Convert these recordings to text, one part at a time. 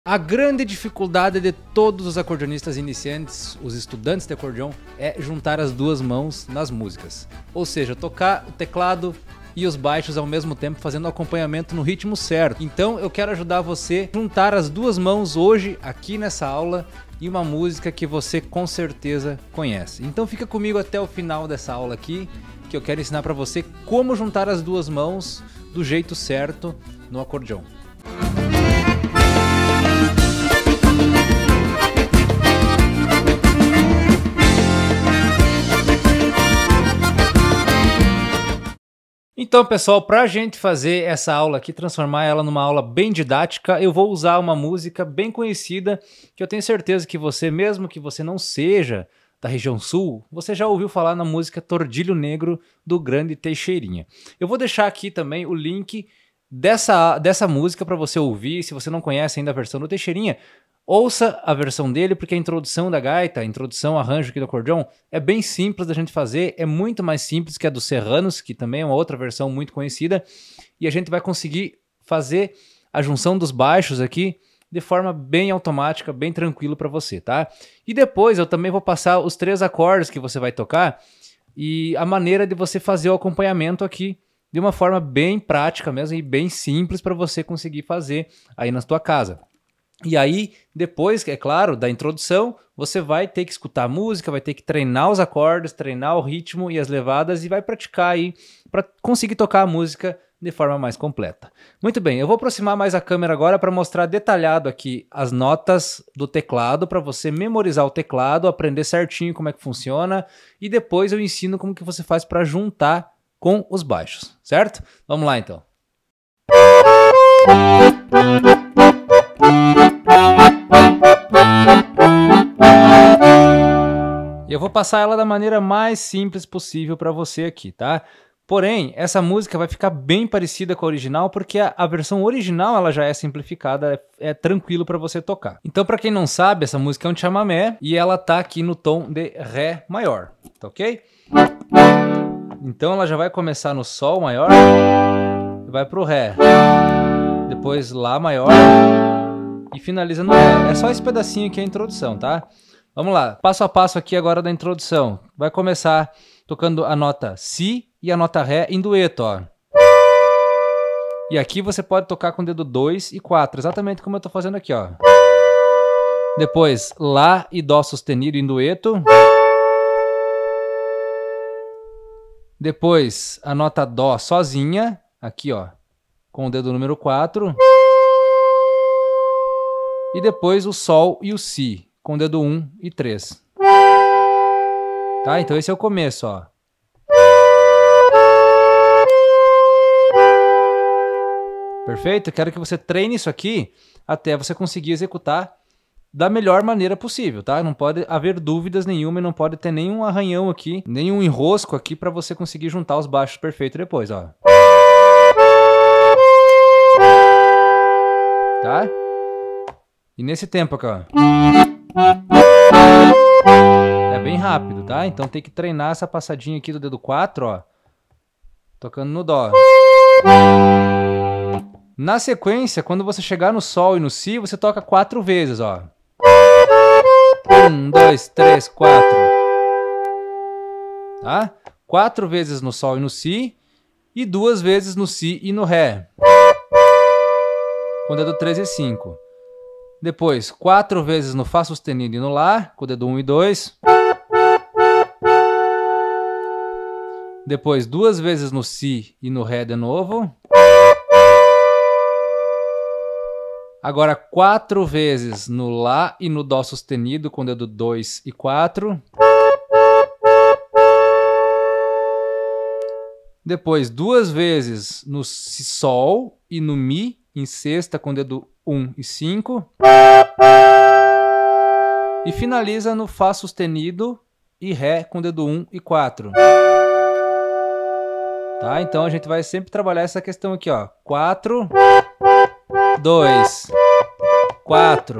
A grande dificuldade de todos os acordeonistas iniciantes, os estudantes de acordeão, é juntar as duas mãos nas músicas. Ou seja, tocar o teclado e os baixos ao mesmo tempo, fazendo o acompanhamento no ritmo certo. Então eu quero ajudar você a juntar as duas mãos hoje, aqui nessa aula, em uma música que você com certeza conhece. Então fica comigo até o final dessa aula aqui, que eu quero ensinar para você como juntar as duas mãos do jeito certo no acordeão. Então, pessoal, para a gente fazer essa aula aqui, transformar ela numa aula bem didática, eu vou usar uma música bem conhecida, que eu tenho certeza que você, mesmo que você não seja da região sul, você já ouviu falar na música Tordilho Negro, do grande Teixeirinha. Eu vou deixar aqui também o link dessa música para você ouvir. Se você não conhece ainda a versão do Teixeirinha, ouça a versão dele, porque a introdução da gaita, a introdução, arranjo aqui do acordeão, é bem simples da gente fazer, é muito mais simples que a dos Serranos, que também é uma outra versão muito conhecida, e a gente vai conseguir fazer a junção dos baixos aqui de forma bem automática, bem tranquilo para você, tá? E depois eu também vou passar os 3 acordes que você vai tocar e a maneira de você fazer o acompanhamento aqui de uma forma bem prática mesmo e bem simples para você conseguir fazer aí na sua casa. E aí, depois, é claro, da introdução, você vai ter que escutar a música, vai ter que treinar os acordes, treinar o ritmo e as levadas e vai praticar aí para conseguir tocar a música de forma mais completa. Muito bem, eu vou aproximar mais a câmera agora para mostrar detalhado aqui as notas do teclado, para você memorizar o teclado, aprender certinho como é que funciona e depois eu ensino como que você faz para juntar com os baixos, certo? Vamos lá então. Eu vou passar ela da maneira mais simples possível para você aqui, tá? Porém, essa música vai ficar bem parecida com a original, porque a versão original ela já é simplificada, é tranquilo para você tocar. Então, para quem não sabe, essa música é um chamamé e ela tá aqui no tom de Ré maior, tá ok? Então ela já vai começar no Sol maior, vai pro Ré, depois Lá maior e finaliza no Ré. É só esse pedacinho aqui a introdução, tá? Vamos lá, passo a passo aqui agora da introdução. Vai começar tocando a nota Si e a nota Ré em dueto, ó. E aqui você pode tocar com o dedo 2 e 4, exatamente como eu tô fazendo aqui, ó. Depois, Lá e Dó sustenido em dueto. Depois, a nota Dó sozinha, aqui, ó, com o dedo número 4. E depois o Sol e o Si, com o dedo 1 e 3. Tá? Então esse é o começo, ó. Perfeito? Quero que você treine isso aqui até você conseguir executar da melhor maneira possível, tá? Não pode haver dúvidas nenhuma e não pode ter nenhum arranhão aqui, nenhum enrosco aqui para você conseguir juntar os baixos perfeitos depois, ó. Tá? E nesse tempo aqui, ó. É bem rápido, tá? Então tem que treinar essa passadinha aqui do dedo 4, ó. Tocando no Dó. Na sequência, quando você chegar no Sol e no Si, você toca 4 vezes, ó. 1, 2, 3, 4. Tá? 4 vezes no Sol e no Si. E 2 vezes no Si e no Ré. Com o dedo 3 e 5. Depois, 4 vezes no Fá sustenido e no Lá, com o dedo 1 e 2. Depois, 2 vezes no Si e no Ré de novo. Agora, 4 vezes no Lá e no Dó sustenido, com o dedo 2 e 4. Depois, 2 vezes no Si Sol e no Mi, em sexta, com o dedo 1 e 5. E finaliza no Fá sustenido e Ré com o dedo 1 e 4. Tá? Então a gente vai sempre trabalhar essa questão aqui, ó. 4, 2, 4,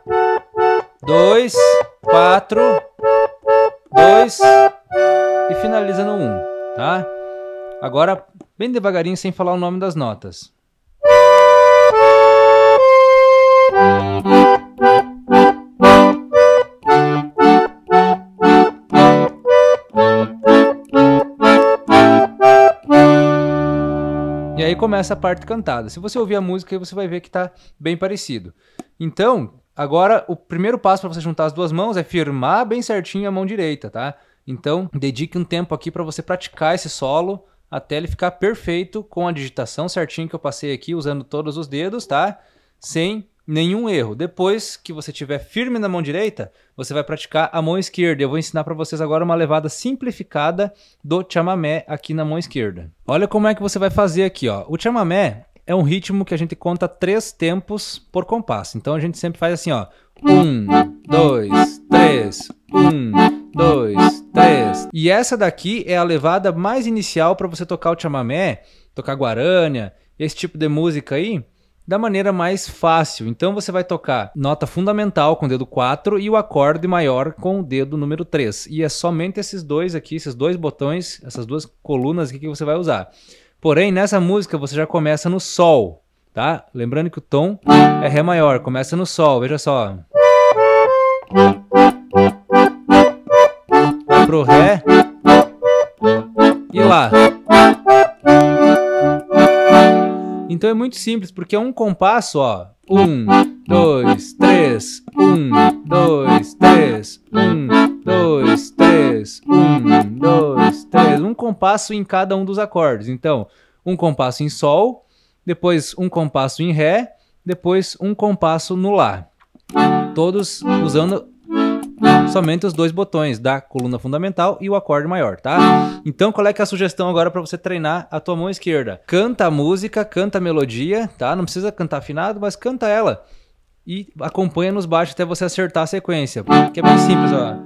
2, 4, 2 e finaliza no 1, tá? Agora, bem devagarinho, sem falar o nome das notas. E aí começa a parte cantada. Se você ouvir a música, você vai ver que tá bem parecido. Então, agora o primeiro passo para você juntar as duas mãos é firmar bem certinho a mão direita, tá? Então, dedique um tempo aqui para você praticar esse solo até ele ficar perfeito com a digitação certinho que eu passei aqui, usando todos os dedos, tá? Sem nenhum erro. Depois que você estiver firme na mão direita, você vai praticar a mão esquerda. Eu vou ensinar para vocês agora uma levada simplificada do chamamé aqui na mão esquerda. Olha como é que você vai fazer aqui, ó. O chamamé é um ritmo que a gente conta 3 tempos por compasso. Então a gente sempre faz assim, ó. 1, 2, 3, 1, 2, 3. E essa daqui é a levada mais inicial para você tocar o chamamé, tocar guarânia, esse tipo de música aí, da maneira mais fácil. Então você vai tocar nota fundamental com o dedo 4 e o acorde maior com o dedo número 3. E é somente esses dois aqui, esses dois botões, essas duas colunas aqui que você vai usar. Porém, nessa música você já começa no Sol, tá? Lembrando que o tom é Ré maior, começa no Sol, veja só. Vai pro Ré e Lá. Então é muito simples, porque é um compasso, ó. 1, 2, 3, 1, 2, 3, 1, 2, 3, 1, 2, 3. Um compasso em cada um dos acordes. Então, um compasso em Sol, depois um compasso em Ré, depois um compasso no Lá. Todos usando somente os dois botões da coluna fundamental e o acorde maior, tá? Então, qual é que é a sugestão agora para você treinar a tua mão esquerda? Canta a música, canta a melodia, tá? Não precisa cantar afinado, mas canta ela. E acompanha nos baixos até você acertar a sequência, que é bem simples, ó.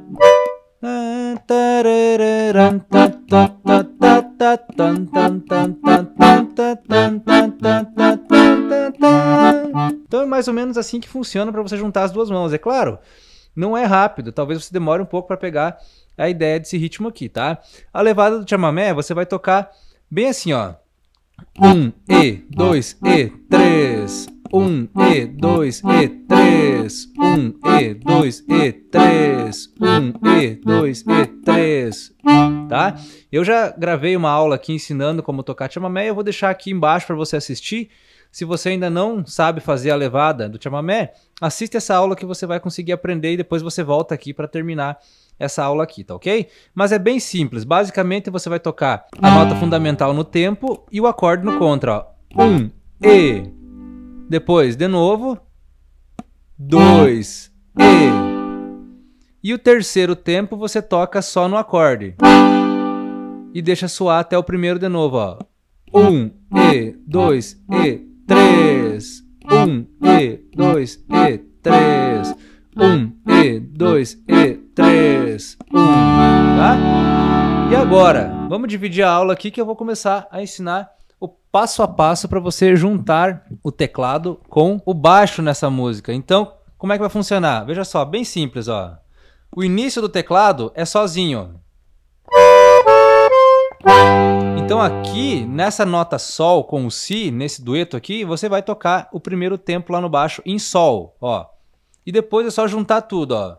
Então é mais ou menos assim que funciona para você juntar as duas mãos, é claro. Não é rápido, talvez você demore um pouco para pegar a ideia desse ritmo aqui, tá? A levada do chamamé você vai tocar bem assim, ó. 1, E, 2, E, 3. 1, E, 2, E, 3. 1, E, 2, E, 3. 1, E, 2, E, 3. Tá? Eu já gravei uma aula aqui ensinando como tocar chamamé. Eu vou deixar aqui embaixo para você assistir. Se você ainda não sabe fazer a levada do chamamé, assista essa aula que você vai conseguir aprender e depois você volta aqui para terminar essa aula aqui, tá ok? Mas é bem simples. Basicamente você vai tocar a nota fundamental no tempo e o acorde no contra, ó. 1, E. Depois, de novo. 2, E. E o terceiro tempo você toca só no acorde. E deixa soar até o primeiro de novo, ó. 1, E, 2, E, 3. 1, E, 2, E, 3. 1, E, 2, E, 3. 1, tá? E agora, vamos dividir a aula aqui que eu vou começar a ensinar o passo a passo para você juntar o teclado com o baixo nessa música. Então, como é que vai funcionar? Veja só, bem simples, ó. O início do teclado é sozinho. Então aqui, nessa nota Sol com o Si, nesse dueto aqui, você vai tocar o primeiro tempo lá no baixo em Sol, ó. E depois é só juntar tudo, ó.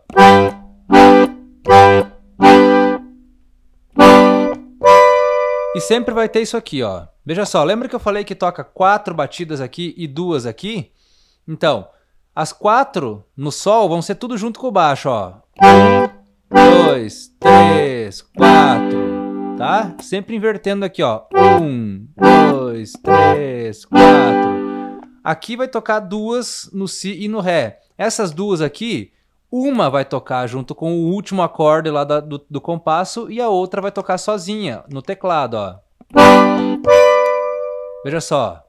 E sempre vai ter isso aqui, ó. Veja só, lembra que eu falei que toca 4 batidas aqui e 2 aqui? Então, as 4 no Sol vão ser tudo junto com o baixo, ó. 1, 2, 3, 4. Tá? Sempre invertendo aqui, ó. 1, 2, 3, 4. Aqui vai tocar 2 no Si e no Ré. Essas duas aqui, uma vai tocar junto com o último acorde lá do compasso e a outra vai tocar sozinha no teclado, ó. Veja só.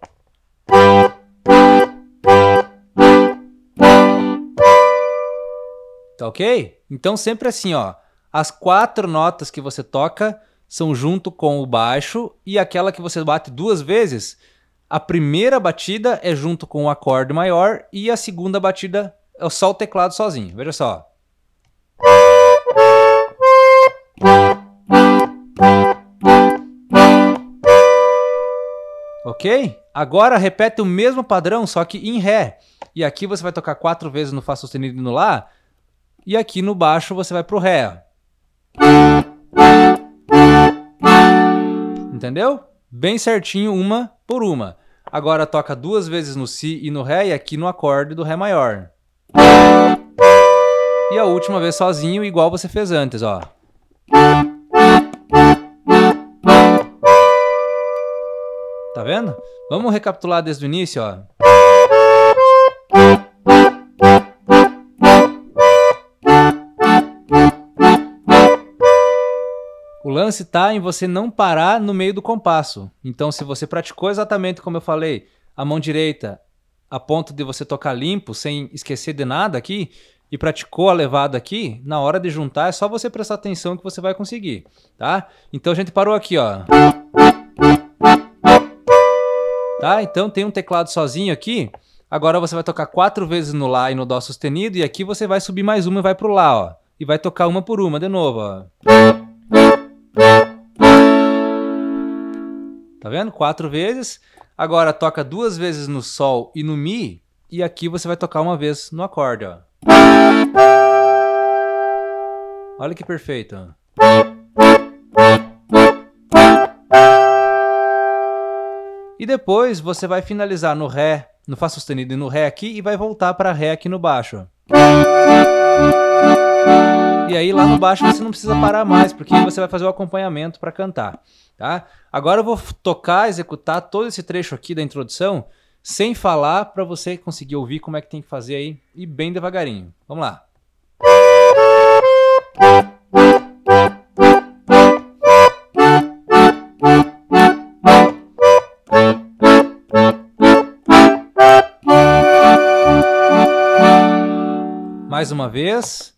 Tá ok? Então sempre assim, ó. As 4 notas que você toca são junto com o baixo e aquela que você bate 2 vezes, a primeira batida é junto com o acorde maior e a segunda batida é só o teclado sozinho. Veja só. Ok? Agora repete o mesmo padrão, só que em Ré. E aqui você vai tocar 4 vezes no Fá sustenido e no Lá. E aqui no baixo você vai pro Ré. Entendeu? Bem certinho, uma por uma. Agora toca 2 vezes no Si e no Ré e aqui no acorde do Ré maior. E a última vez sozinho, igual você fez antes, ó. Tá vendo? Vamos recapitular desde o início, ó. O lance tá em você não parar no meio do compasso. Então, se você praticou exatamente como eu falei, a mão direita a ponto de você tocar limpo, sem esquecer de nada aqui, e praticou a levada aqui, na hora de juntar é só você prestar atenção que você vai conseguir, tá? Então a gente parou aqui, ó. Tá? Então tem um teclado sozinho aqui. Agora você vai tocar 4 vezes no Lá e no Dó sustenido, e aqui você vai subir mais uma e vai pro Lá, ó. E vai tocar uma por uma de novo, ó. Tá vendo? 4 vezes. Agora toca 2 vezes no Sol e no Mi, e aqui você vai tocar uma vez no acorde, ó. Olha que perfeito. E depois você vai finalizar no Ré, no Fá sustenido e no Ré aqui, e vai voltar para Ré aqui no baixo. E aí lá no baixo você não precisa parar mais, porque você vai fazer o acompanhamento para cantar, tá? Agora eu vou tocar, executar todo esse trecho aqui da introdução, sem falar, para você conseguir ouvir como é que tem que fazer aí, e bem devagarinho. Vamos lá. Mais uma vez.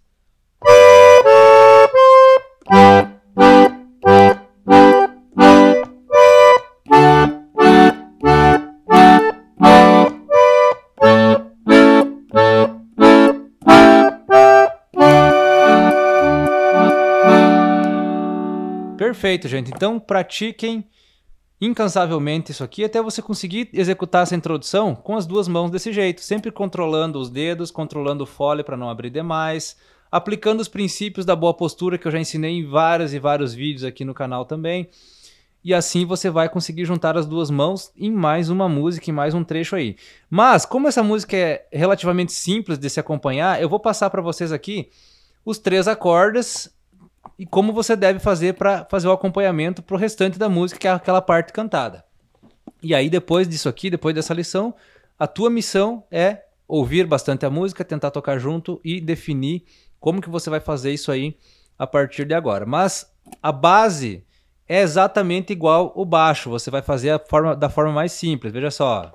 Perfeito, gente. Então pratiquem incansavelmente isso aqui até você conseguir executar essa introdução com as 2 mãos desse jeito, sempre controlando os dedos, controlando o fole para não abrir demais, aplicando os princípios da boa postura que eu já ensinei em vários e vários vídeos aqui no canal também. E assim você vai conseguir juntar as 2 mãos em mais uma música, em mais um trecho aí. Mas como essa música é relativamente simples de se acompanhar, eu vou passar para vocês aqui os 3 acordes e como você deve fazer para fazer o acompanhamento para o restante da música, que é aquela parte cantada. E aí depois disso aqui, depois dessa lição, a tua missão é ouvir bastante a música, tentar tocar junto e definir como que você vai fazer isso aí a partir de agora. Mas a base é exatamente igual o baixo, você vai fazer da forma mais simples, veja só.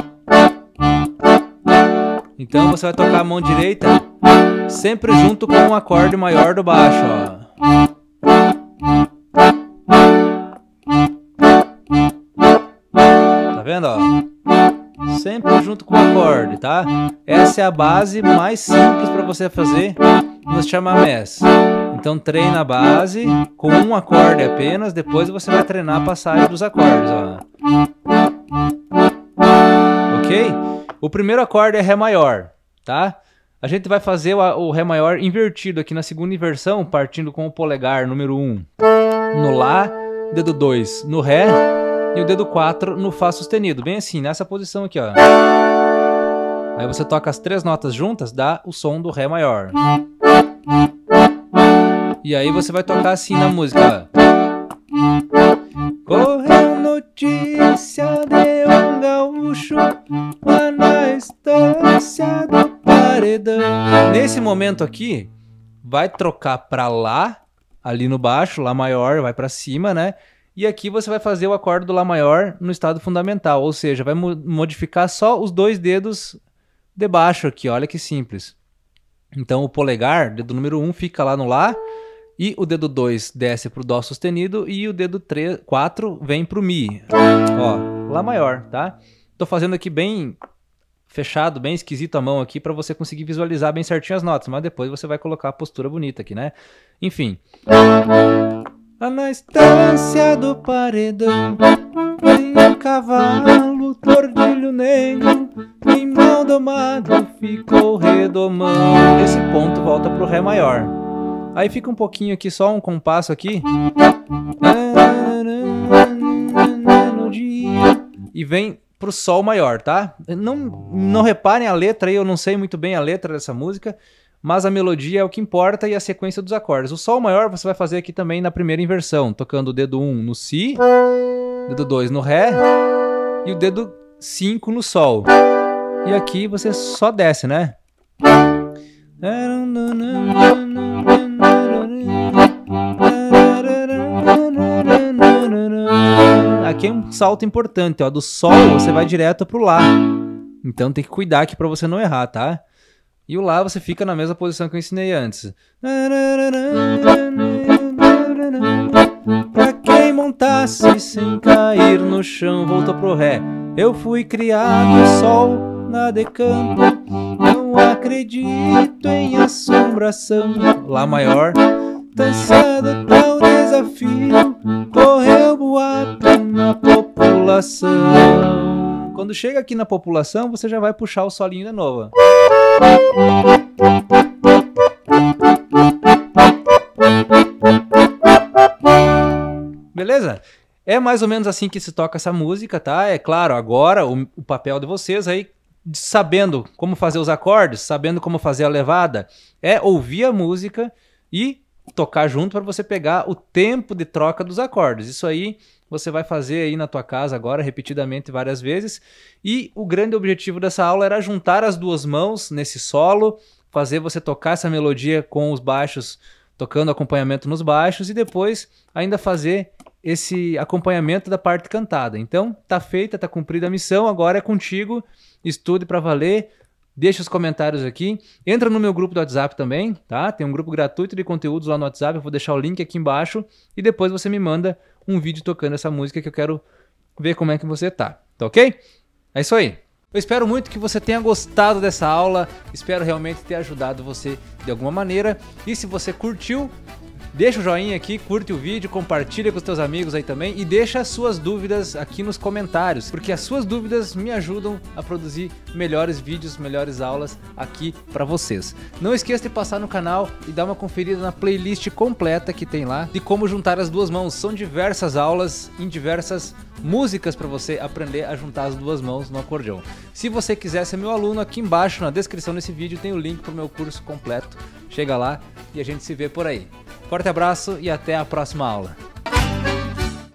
Então você vai tocar a mão direita sempre junto com um acorde maior do baixo, ó. Tá vendo, ó? Sempre junto com o acorde, tá? Essa é a base mais simples para você fazer nos chamamés. Então treina a base com um acorde apenas, depois você vai treinar a passagem dos acordes, ó. Ok? O primeiro acorde é Ré maior, tá? A gente vai fazer o Ré maior invertido aqui na segunda inversão, partindo com o polegar número 1 no Lá, dedo 2 no Ré e o dedo 4 no Fá sustenido. Bem assim, nessa posição aqui, ó. Aí você toca as 3 notas juntas, dá o som do Ré maior. E aí você vai tocar assim na música, ó. Correu notícia de um gaúcho lá na estância do paredão. Nesse momento aqui, vai trocar para Lá, ali no baixo, Lá maior, vai para cima, né? E aqui você vai fazer o acorde do Lá maior no estado fundamental, ou seja, vai modificar só os 2 dedos de baixo aqui, olha que simples. Então o polegar, dedo número 1, fica lá no Lá, e o dedo 2 desce para o Dó sustenido e o dedo 4 vem para o Mi. Ó, Lá maior, tá? Tô fazendo aqui bem fechado, bem esquisito a mão aqui para você conseguir visualizar bem certinho as notas, mas depois você vai colocar a postura bonita aqui, né? Enfim. Lá na estância do paredão, tinha cavalo, tordilho negro, que mal domado ficou redomando. Esse ponto volta pro Ré maior. Aí fica um pouquinho aqui, só um compasso aqui. E vem pro Sol maior, tá? Não reparem a letra aí, eu não sei muito bem a letra dessa música, mas a melodia é o que importa e a sequência dos acordes. O Sol maior você vai fazer aqui também na primeira inversão, tocando o dedo 1 no Si, dedo 2 no Ré e o dedo 5 no Sol. E aqui você só desce, né? Aqui é um salto importante, ó. Do Sol você vai direto pro Lá. Então tem que cuidar aqui pra você não errar, tá? E o Lá você fica na mesma posição que eu ensinei antes. Pra quem montasse sem cair no chão, voltou pro Ré. Eu fui criado, Sol na decampo, não acredito em assombração. Lá maior, cansado tal desafio, correu boato na população. Quando chega aqui na população, você já vai puxar o solinho de novo. Beleza? É mais ou menos assim que se toca essa música, tá? É claro, agora o papel de vocês aí, sabendo como fazer os acordes, sabendo como fazer a levada, é ouvir a música e tocar junto para você pegar o tempo de troca dos acordes. Isso aí você vai fazer aí na tua casa agora, repetidamente várias vezes. E o grande objetivo dessa aula era juntar as duas mãos nesse solo, fazer você tocar essa melodia com os baixos, tocando acompanhamento nos baixos e depois ainda fazer esse acompanhamento da parte cantada. Então, tá feita, tá cumprida a missão, agora é contigo, estude para valer, deixa os comentários aqui, entra no meu grupo do WhatsApp também, tá? Tem um grupo gratuito de conteúdos lá no WhatsApp, eu vou deixar o link aqui embaixo e depois você me manda um vídeo tocando essa música que eu quero ver como é que você tá ok? É isso aí. Eu espero muito que você tenha gostado dessa aula, espero realmente ter ajudado você de alguma maneira e se você curtiu, deixa o joinha aqui, curte o vídeo, compartilha com os teus amigos aí também e deixa as suas dúvidas aqui nos comentários, porque as suas dúvidas me ajudam a produzir melhores vídeos, melhores aulas aqui para vocês. Não esqueça de passar no canal e dar uma conferida na playlist completa que tem lá de como juntar as duas mãos. São diversas aulas em diversas músicas para você aprender a juntar as duas mãos no acordeão. Se você quiser ser meu aluno, aqui embaixo na descrição desse vídeo tem o link para o meu curso completo. Chega lá e a gente se vê por aí. Forte abraço e até a próxima aula.